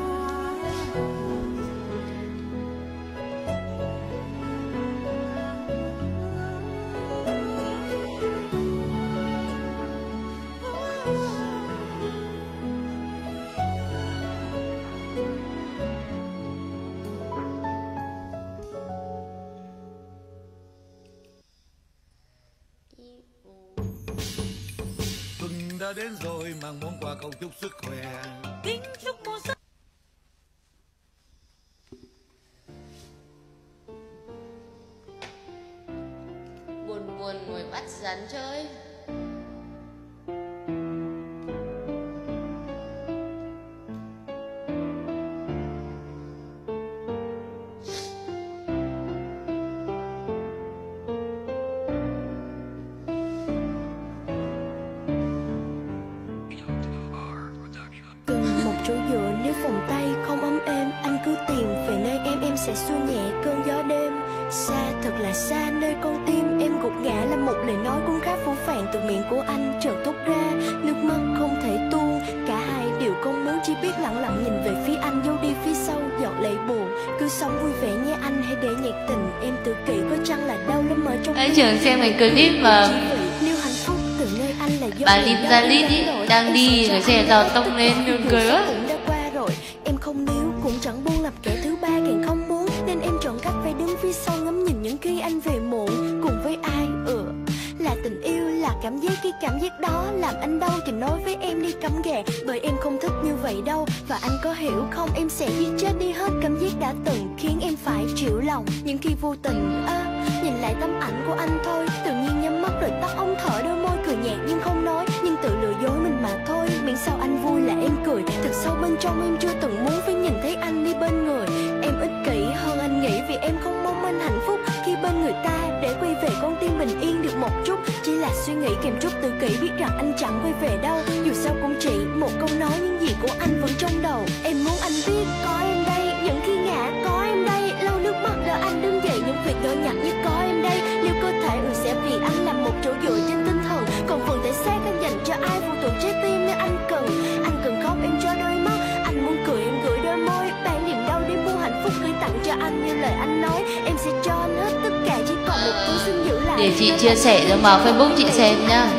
Tuần đã đến rồi, mang món quà cầu chúc sức khỏe. kính chúc mùa xuân. Buồn buồn ngồi bắt rắn chơi. Cần một chỗ dựa nếu phòng xua nhẹ cơn gió đêm. Xa thật là xa nơi con tim em gục ngã, là một lời nói cũng khá phũ phàng từ miệng của anh chợt thốt ra. Nước mắt không thể tuôn, cả hai đều không muốn, chỉ biết lặng lặng nhìn về phía anh, giấu đi phía sau giọt lệ buồn. Cứ sống vui vẻ nhé anh, hãy để nhạc tình em tự kỷ, có chăng là đau lắm ở trong Anh Trường xem cái clip mà nếu hạnh phúc từ nơi anh là do bà Lim Gia Lít ý, đang đi cái xe giò tông lên nương cười á. cũng đã qua rồi, em không níu cũng chẳng buông, làm kẻ thứ ba càng không muốn, nên em chọn cách phải đứng phía sau ngắm nhìn những khi anh về muộn cùng với ai. Là tình yêu, là cảm giác, cái cảm giác đó làm anh đau thì nói với em đi cắm ghè, bởi em không thích như vậy đâu. Và anh có hiểu không, em sẽ giết chết đi hết cảm giác đã từng khiến em phải chịu lòng. Nhưng khi vô tình nhìn lại tấm ảnh của anh thôi, tự nhiên nhắm mắt rồi tắt ống thở, đôi môi cười nhạt nhưng không nói, nhưng tự lừa dối mình mà thôi. Miễn sao anh vui là em cười, thực sâu bên trong em chưa từng muốn phải nhìn thấy anh đi bên người. Em ích kỷ hơn anh nghĩ, vì em không mong anh hạnh phúc khi bên người ta, để quay về con tim bình yên được một chút. Chỉ là suy nghĩ kèm chút tự kỷ, biết rằng anh chẳng quay về đâu. Dù sao cũng chỉ một câu nói, nhưng gì của anh vẫn trong đầu. Em muốn anh biết có em đây, những khi ngã có em đây, lau nước mắt đỡ anh đứng dậy, những việc nhỏ nhặt nhất có em đây. Nếu có thể sẽ vì anh làm một chỗ dựa trên tinh thần, còn phần thể xác anh dành cho ai phụ thuộc trái tim nếu anh cần. Anh cần khóc em cho đôi mắt, anh muốn cười em gửi đôi môi, ban niềm đau đi mua hạnh phúc gửi tặng cho anh như lời anh nói. Em sẽ cho anh hết tất cả, chỉ còn một thứ xin giữ lại. Để chị chia sẻ cho vào Facebook chị xem nhá.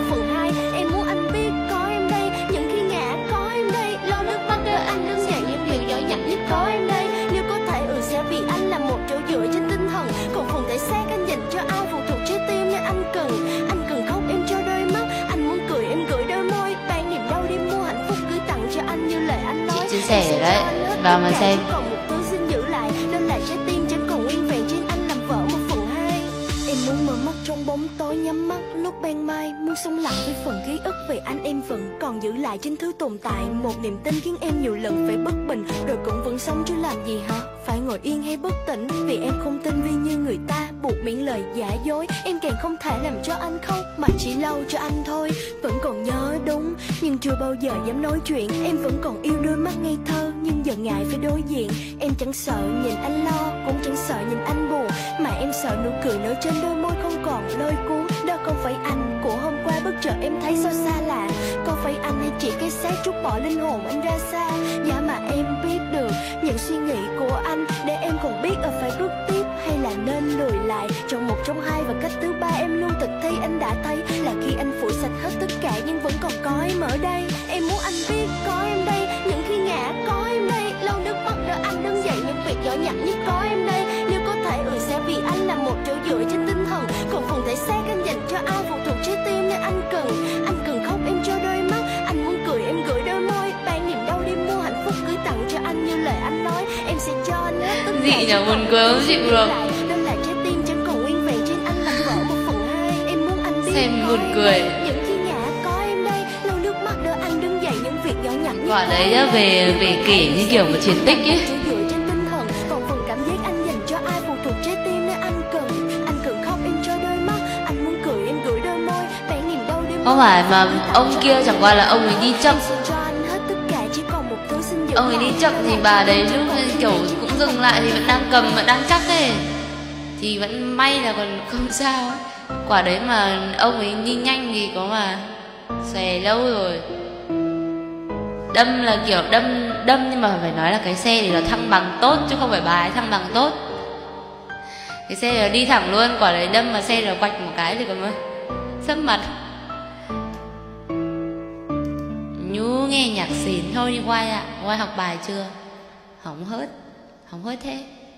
Em muốn anh biết có em đây, những khi ngã có em đây, lau nước mắt đỡ anh đứng dậy, những điều nhỏ nhặt nhất có em đây. Nếu có thể sẽ vì anh làm một chỗ dựa trên tinh thần, còn phần thể xác anh dành cho ai phụ thuộc trái tim nếu anh cần. Anh cần khóc em cho đôi mắt, anh muốn cười em gửi đôi môi, ban niềm đau đi mua hạnh phúc gửi tặng cho anh như lời anh nói. Chị chia sẻ đấy, vào mà xem. Còn một thứ xin giữ lại, đó là trái tim chẳng còn nguyên vẹn, trên anh làm vỡ 1/2. Em muốn mở mắt trong bóng tối, nhắm mắt lúc ban mai, muốn sống lặng với phần ký ức về anh em vẫn còn giữ lại trên thứ tồn tại. Một niềm tin khiến em nhiều lần phải bất bình, rồi cũng vẫn sống chứ làm gì hả? Phải ngồi yên hay bất tỉnh, vì em không tin vì như người ta buộc miệng lời giả dối. Em càng không thể làm cho anh khóc, mà chỉ lau cho anh thôi. Vẫn còn nhớ đúng, nhưng chưa bao giờ dám nói chuyện. Em vẫn còn yêu đôi mắt ngây thơ, nhưng giờ ngại phải đối diện. Em chẳng sợ nhìn anh lo, cũng chẳng sợ nhìn anh buồn, mà em sợ nụ cười nở trên đôi môi không còn lôi cuốn. Đó không phải anh của hôm qua, bất chợt em thấy sao xa lạ. Có phải anh hay chỉ cái xác trút bỏ linh hồn anh ra xa? Dạ mà em biết được những suy nghĩ của anh, để em còn biết phải bước tiếp hay là nên lùi lại. Chọn một trong hai, và cách thứ ba em luôn thực thi. Anh đã thấy là khi anh phủi sạch hết tất cả, nhưng vẫn còn có em ở đây. Em muốn anh biết có em đây, những khi ngã có em đây, lau nước mắt đỡ anh đứng dậy, những việc nhỏ nhặt nhất có em đây. Nếu có thể sẽ vì anh làm một chỗ dựa trên tinh thần, còn phần thể xác anh dành cho ai phụ thuộc trái tim nếu anh cần. Anh cần khóc em cho đôi mắt, anh muốn cười em gửi đôi môi, ban niềm đau đi mua hạnh phúc gửi tặng cho anh như lời anh nói. Em sẽ cho anh hết tất cả. Dị nhờ buồn cười không chịu được. Đó là trái tim chẳng còn nguyên vẹn, trên anh làm vỡ 1/2. Em muốn anh biết Xem có buồn em cười. đây, những khi ngã có em đây, lau nước mắt đỡ anh đứng dậy, những việc nhỏ nhặt nhất Quả có đấy em nhá, đây. về kể như kiểu một chiến tích ấy. Dựa trên tinh thần, còn phần cảm giác anh dành cho ai phụ thuộc trái tim nếu anh cần. Anh cần khóc em cho đôi mắt, anh muốn cười em gửi đôi môi, ban niềm đau đi. Không phải mà ông kia chẳng qua là ông ấy đi chậm. Ông ấy đi chậm thì bà đấy lúc kiểu cũng dừng lại thì vẫn đang cầm, vẫn đang chắc ấy, thì vẫn may là còn không sao ấy. Quả đấy mà ông ấy đi nhanh thì có mà xòe lâu rồi. Đâm là kiểu đâm nhưng mà phải nói là cái xe thì nó thăng bằng tốt, chứ không phải bà ấy thăng bằng tốt. Cái xe là đi thẳng luôn, quả đấy đâm mà xe là quạch một cái thì còn mới sấp mặt. Nhú nghe nhạc xỉn thôi đi Quay ạ. Quay học bài chưa? Hỏng hết thế.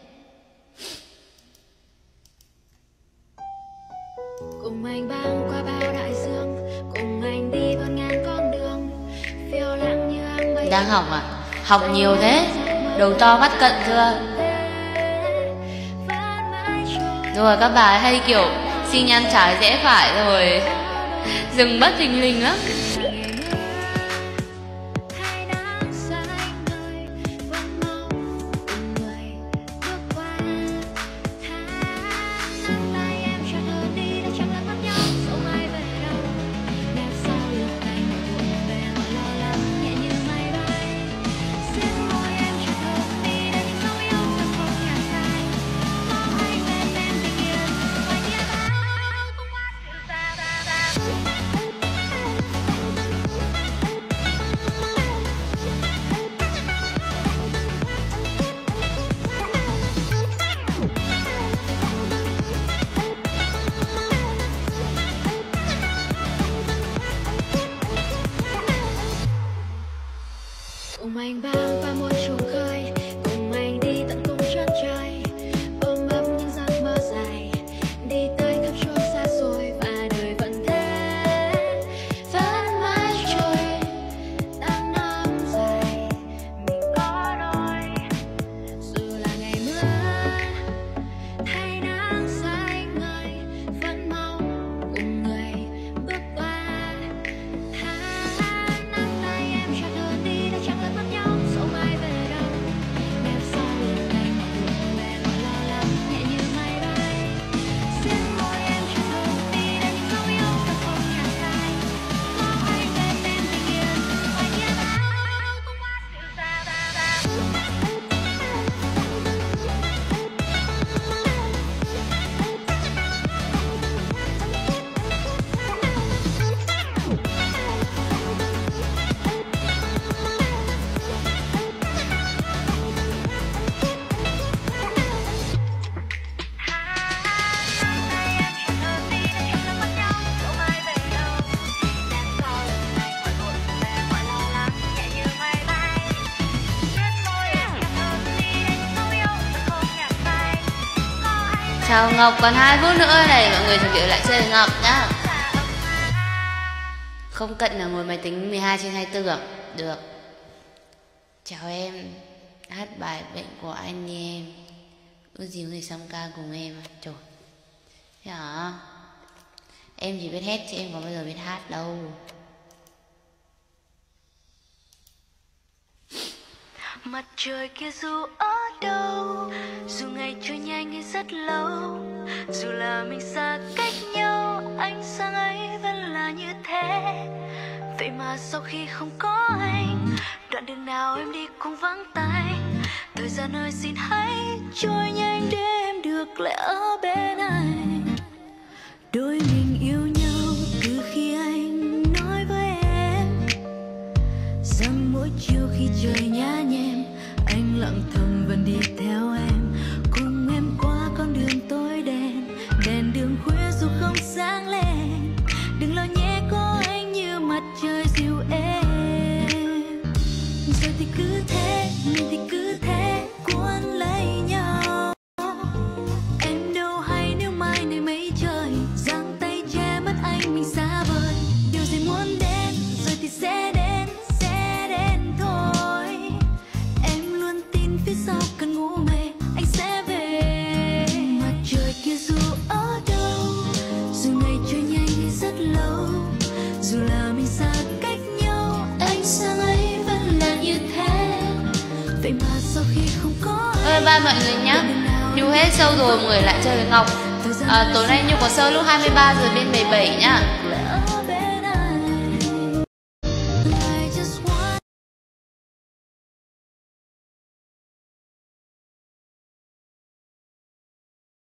Cùng anh băng qua bao đại dương, cùng anh đi vượt ngàn con đường, phiêu lãng như áng mây. Đang hỏng à? Hỏng nhiều thế? Đầu to mắt cận chưa? Rồi các bà hay kiểu xi nhan trái rẽ phải rồi dừng bất thình lình lắm. cùng anh băng qua muôn trùng khơi, cùng anh đi tận cùng chân trời, ôm ấp những giấc mơ dài, đi tới khắp chốn xa xôi và đời vẫn thế, vẫn mãi trôi. Tháng năm dài mình có đôi, dù là ngày mưa hay nắng xanh ngời, vẫn mong cùng người bước qua. Tháng nắm tay em chặt hơn đi đã chẳng lại mất nhau, dẫu mai về đâu nép sau lưng anh mọi buồn về mọi lo lắng nhẹ như mây bay. Xiết môi em chặt hơn đi để những dấu yêu ta không nhạt phai. Có anh bên em tình yêu và nhiên áo cũng quá dịu dàng. Chào Ngọc, còn 2 phút nữa này mọi người chuẩn bị lại chơi với Ngọc nhá. Không cận là ngồi máy tính 12/24 à? Được. Chào em, hát bài Bệnh của anh đi em. Ước gì người song ca cùng em. Trời. Thế hả? Em chỉ biết hát chứ em có bao giờ biết hát đâu. Mặt trời kia dù ở đâu, dù ngày trôi nhanh hay rất lâu, dù là mình xa cách nhau, ánh sáng ấy vẫn là như thế. Vậy mà sau khi không có anh, đoạn đường nào em đi cũng vắng tay. Thời gian ơi xin hãy trôi nhanh để em được lại ở bên anh. Đôi mình yêu nhau từ khi anh nói với em rằng mỗi chiều khi trời nhá nhem, anh lặng thầm vẫn đi theo em, cùng em qua con đường tối đen, đèn đường khuya dù không sáng lên. Đừng lo nhé có anh như mặt trời dịu êm. Rồi thì cứ thế, mình thì cứ thế cuốn lấy nhau. Em đâu hay nếu mai này mấy trời giang tay che mất anh mình xa vời. Điều gì muốn đến rồi thì sẽ đến thôi. Em luôn tin phía sau cơn ngủ mê anh sẽ về. Mặt trời kia dù ở đâu, dù ngày trôi nhanh hay rất lâu, dù là mình xa cách nhau, ánh sáng ấy vẫn là như thế. Vậy mà sau khi không có Bye bye mọi người nhá. Nhu hết show rồi, mọi người lại chơi với Ngọc. Tối nay Nhu có show lúc 23 giờ bên 17 nhá.